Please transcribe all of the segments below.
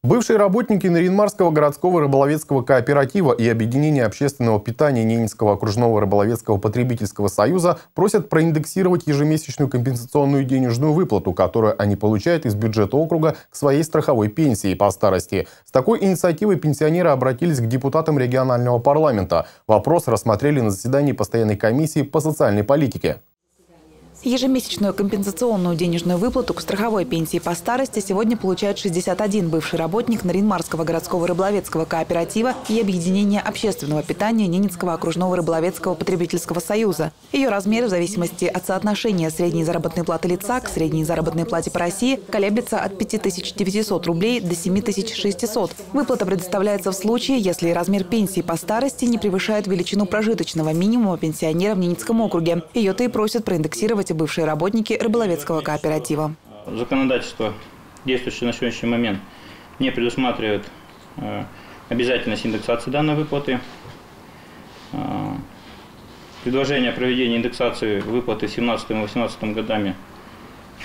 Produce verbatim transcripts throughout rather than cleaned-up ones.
Бывшие работники Нарьян-Марского городского рыболовецкого кооператива и объединения общественного питания Ненецкого окружного рыболовецкого потребительского союза просят проиндексировать ежемесячную компенсационную денежную выплату, которую они получают из бюджета округа к своей страховой пенсии по старости. С такой инициативой пенсионеры обратились к депутатам регионального парламента. Вопрос рассмотрели на заседании постоянной комиссии по социальной политике. Ежемесячную компенсационную денежную выплату к страховой пенсии по старости сегодня получает шестьдесят один бывший работник Нарьян-Марского городского рыболовецкого кооператива и объединения общественного питания Ненецкого окружного рыболовецкого потребительского союза. Ее размер в зависимости от соотношения средней заработной платы лица к средней заработной плате по России колеблется от пяти тысяч девятисот рублей до семи тысяч шестисот. Выплата предоставляется в случае, если размер пенсии по старости не превышает величину прожиточного минимума пенсионера в Ненецком округе. Ее-то и просят проиндексировать бывшие работники рыболовецкого кооператива. Законодательство, действующее на сегодняшний момент, не предусматривает э, обязательность индексации данной выплаты. Э, предложение о проведении индексации выплаты в две тысячи семнадцатом и две тысячи восемнадцатом годами э,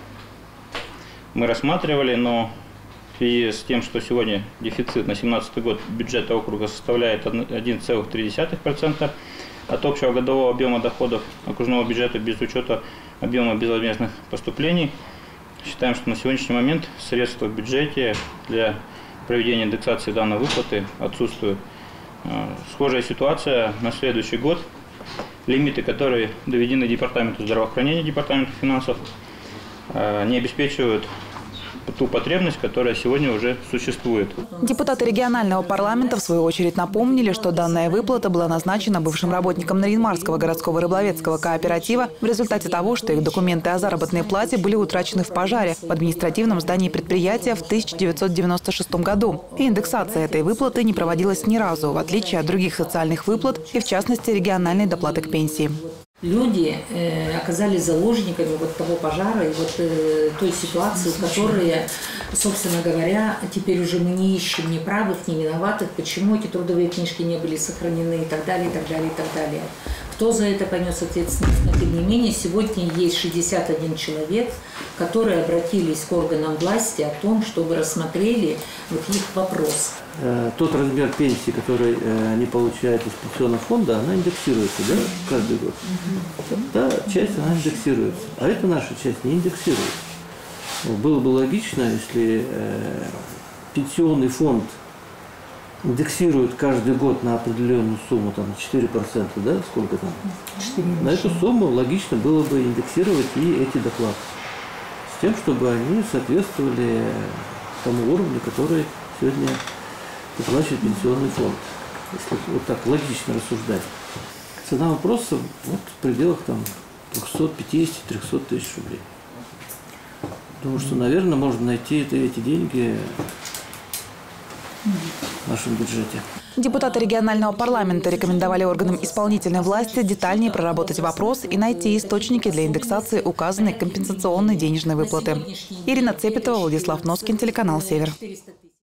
мы рассматривали, но в связи с тем, что сегодня дефицит на две тысячи семнадцатый год бюджета округа составляет один целых три десятых процента, от общего годового объема доходов окружного бюджета без учета объема безвозмездных поступлений. Считаем, что на сегодняшний момент средства в бюджете для проведения индексации данной выплаты отсутствуют. Схожая ситуация на следующий год. Лимиты, которые доведены Департаменту здравоохранения, Департаменту финансов, не обеспечивают ту потребность, которая сегодня уже существует. Депутаты регионального парламента в свою очередь напомнили, что данная выплата была назначена бывшим работникам Нарьян-Марского городского рыболовецкого кооператива в результате того, что их документы о заработной плате были утрачены в пожаре в административном здании предприятия в тысяча девятьсот девяносто шестом году. И индексация этой выплаты не проводилась ни разу, в отличие от других социальных выплат и, в частности, региональной доплаты к пенсии. Люди э, оказались заложниками вот того пожара и вот э, той ситуации, в которой, собственно говоря, теперь уже мы не ищем ни правых, ни виноватых, почему эти трудовые книжки не были сохранены и так далее, и так далее, и так далее. Кто за это понес ответственность? Но тем не менее, сегодня есть шестьдесят один человек, которые обратились к органам власти о том, чтобы рассмотрели вот их вопрос. Тот размер пенсии, который они получают из пенсионного фонда, она индексируется, да, каждый год. Та часть, она индексируется, а эта наша часть не индексируется. Было бы логично, если пенсионный фонд индексирует каждый год на определенную сумму, там, четыре процента, да, сколько там? четыре. На эту сумму логично было бы индексировать и эти доплаты. С тем, чтобы они соответствовали тому уровню, который сегодня выплачивает пенсионный фонд. Если вот так логично рассуждать. Цена вопроса вот в пределах там двухсот пятидесяти — трёхсот тысяч рублей. Думаю, что, наверное, можно найти это, эти деньги в нашем бюджете. Депутаты регионального парламента рекомендовали органам исполнительной власти детальнее проработать вопрос и найти источники для индексации указанной компенсационной денежной выплаты. Ирина Цепетова, Владислав Носкин, телеканал «Север».